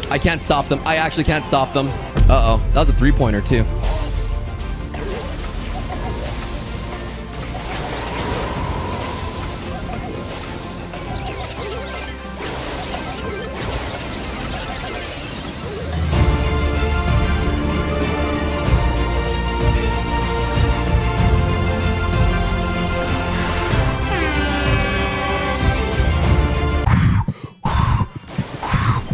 I can't stop them. I actually can't stop them. Uh-oh. That was a three-pointer, too.